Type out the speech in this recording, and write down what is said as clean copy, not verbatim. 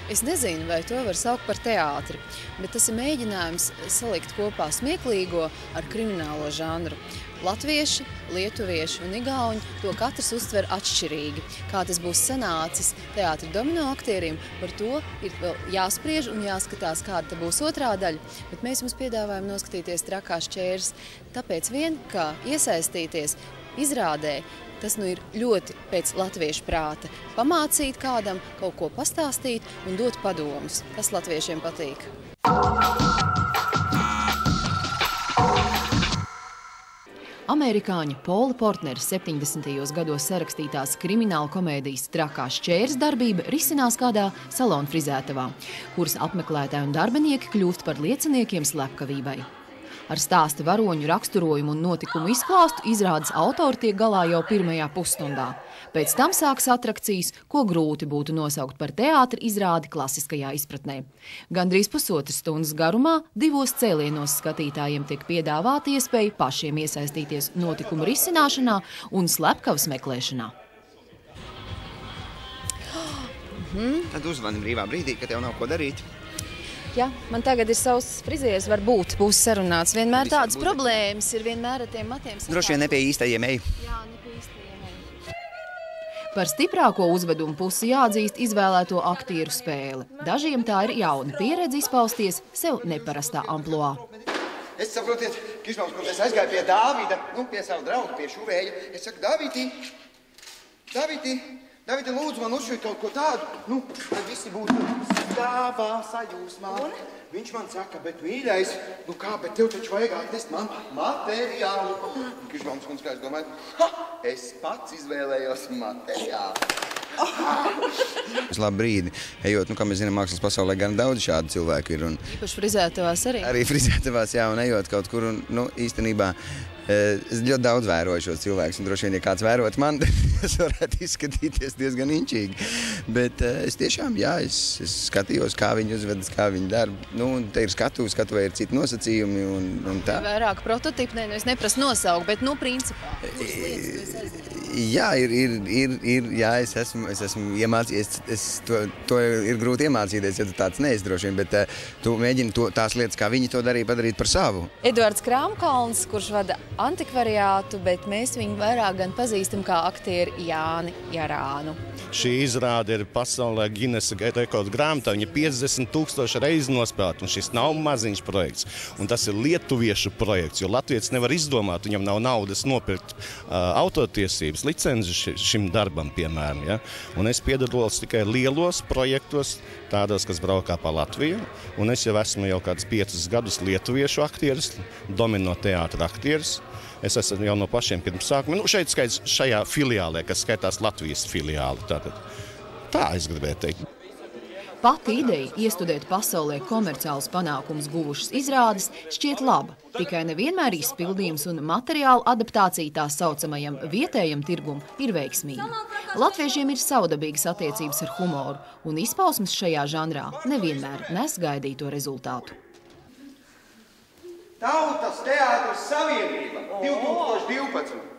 Es nezinu, vai to var saukt par teātri, bet tas ir mēģinājums salikt kopā smieklīgo ar kriminālo žanru. Latvieši, lietuvieši un igauņi to katrs uztver atšķirīgi. Kā tas būs sanācis teātra domino aktieriem, par to ir vēl jāspriež un jāskatās, kāda būs otrā daļa, bet mēs jums piedāvājam noskatīties Trakās ķēres, tāpēc vien, kā iesaistīties izrādē, tas nu ir ļoti pēc latviešu prāta. Pamācīt kādam, kaut ko pastāstīt un dot padomus. Tas latviešiem patīk. Amerikāņa Pola Portnera 70. gados sarakstītās krimināla komēdijas Trakās ķēres darbība risinās kādā salona frizētavā, kuras apmeklētāji un darbinieki kļūst par lieciniekiem slepkavībai. Ar stāsta varoņu raksturojumu un notikumu izklāstu izrādes autori tiek galā jau pirmajā pusstundā. Pēc tam sākas atrakcijas, ko grūti būtu nosaukt par teātra izrādi klasiskajā izpratnē. Gandrīz pusotras stundas garumā 2 cēlienos skatītājiem tiek piedāvāta iespēja pašiem iesaistīties notikumu risināšanā un slepkavas meklēšanā. Tad uzvani brīvā brīdī, kad tev nav ko darīt. Jā, man tagad ir savs frizieris, varbūt būs sarunāts. Vienmēr tādas problēmas ir vienmēr ar tiem matiem. Droši vien ne pie īstajiem ej. Jā, ne pie īstajiem ej. Par stiprāko uzvedumu pusi jāatzīst izvēlēto aktieru spēle. Dažiem tā ir jauna pieredze izpausties sev neparastā amploā. Es saprotiet, Kišmaus, kur es aizgāju pie Dāvida, pie savu draugu, pie Šuvēja. Es saku, Davidi, lūdzu man uzšūt kaut ko tādu, lai visi būtu stāvā sajūsmā. Viņš man saka, bet mīļais, bet tev taču vajag atnest man materiālu. Kišmaus, kā es domāju, es pats izvēlējos materiālu. Uz labu brīdi, ejot, kā mēs zinām, mākslas pasaulē gan daudz šādu cilvēku ir. Īpaši frizētavās arī? Arī frizētavās, jā, un ejot kaut kur, un īstenībā es ļoti daudz vēroju šos cilvēkus, un droši vien, ja kāds vērot man, tas varētu izskatīties diezgan inčīgi. Bet es tiešām, jā, es skatījos, kā viņi uzvedas, kā viņi dara. Te ir skatuvē ir citi nosacījumi, un tā. Vairāk prototipi, es neprasu nosaukt, bet, principā, kuras lietas tu esi aizdevis? Jā, jā, es esmu iemācījies, to ir grūti iemācīties, ja tu tāds neesi droši vien, bet tu mēģini tās lietas, kā viņi to darīja, padarīt par savu. Eduards Krāmkalns, kurš vada antikvariātu, bet mēs viņu vairāk gan pazīstam kā aktieri Jāni Jarānu. Šī izrāde ir pasaulē Ginesa rekordu grāmatā, viņa 50,000 reizi nospēlēta, un šis nav maziņš projekts. Un tas ir lietuviešu projekts, jo latvietis nevar izdomāt, viņam nav naudas nopirkt autortiesības, licenci šim darbam, piemēram. Ja? Un es piedalos tikai lielos projektos, tādos, kas braukā pa Latviju, un es jau esmu kādus 5 gadus lietuviešu aktieris, domino teātra aktieris. Es esmu jau no pašiem pirmsākumiem. Šeit skaits šajā filiālē, kas skaitās Latvijas filiāli. Tā es gribēju teikt. Pati ideja iestudēt pasaulē komerciālus panākumus guvušas izrādes šķiet laba, tikai nevienmēr izpildījums un materiāla adaptācija tā saucamajam vietējam tirgum ir veiksmīga. Latviešiem ir savdabīgas attiecības ar humoru, un izpausmes šajā žanrā nevienmēr nes gaidīto rezultātu. Tautas teātras savienība 2012.